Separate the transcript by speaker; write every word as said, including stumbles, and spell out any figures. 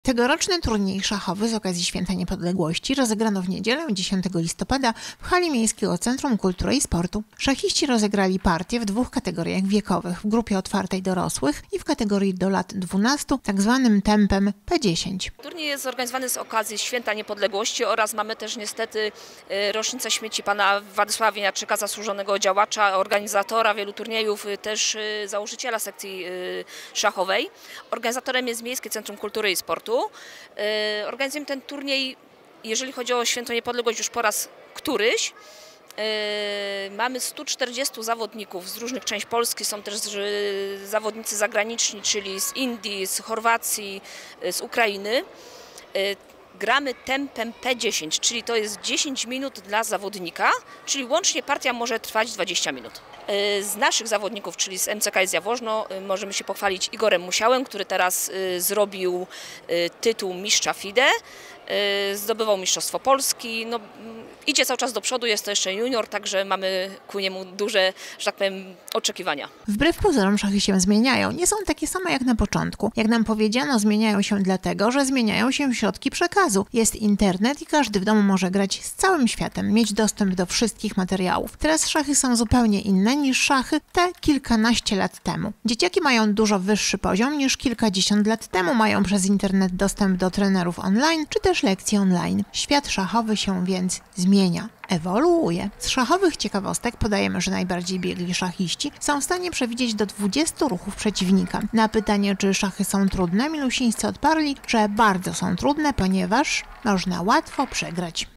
Speaker 1: Tegoroczny turniej szachowy z okazji Święta Niepodległości rozegrano w niedzielę dziesiątego listopada w hali Miejskiego Centrum Kultury i Sportu. Szachiści rozegrali partie w dwóch kategoriach wiekowych, w grupie otwartej dorosłych i w kategorii do lat dwunastu, tak zwanym tempem P dziesięć.
Speaker 2: Turniej jest zorganizowany z okazji Święta Niepodległości oraz mamy też niestety rocznicę śmierci pana Władysława Wieniawczyka, zasłużonego działacza, organizatora wielu turniejów, też założyciela sekcji szachowej. Organizatorem jest Miejskie Centrum Kultury i Sportu. Organizujemy ten turniej, jeżeli chodzi o Święto Niepodległość, już po raz któryś. Mamy stu czterdziestu zawodników z różnych części Polski, są też zawodnicy zagraniczni, czyli z Indii, z Chorwacji, z Ukrainy. Gramy tempem P dziesięć, czyli to jest dziesięć minut dla zawodnika, czyli łącznie partia może trwać dwadzieścia minut. Z naszych zawodników, czyli z M C K S Jaworzno, możemy się pochwalić Igorem Musiałem, który teraz zrobił tytuł mistrza F I D E, zdobywał Mistrzostwo Polski, no, idzie cały czas do przodu, jest to jeszcze junior, także mamy ku niemu duże, że tak powiem, oczekiwania.
Speaker 1: Wbrew pozorom szachy się zmieniają, nie są takie same jak na początku. Jak nam powiedziano, zmieniają się dlatego, że zmieniają się środki przekazu. Jest internet i każdy w domu może grać z całym światem, mieć dostęp do wszystkich materiałów. Teraz szachy są zupełnie inne niż szachy te kilkanaście lat temu. Dzieciaki mają dużo wyższy poziom niż kilkadziesiąt lat temu, mają przez internet dostęp do trenerów online czy też lekcji online. Świat szachowy się więc zmienia, ewoluuje. Z szachowych ciekawostek podajemy, że najbardziej biegli szachiści są w stanie przewidzieć do dwudziestu ruchów przeciwnika. Na pytanie, czy szachy są trudne, milusińscy odparli, że bardzo są trudne, ponieważ można łatwo przegrać.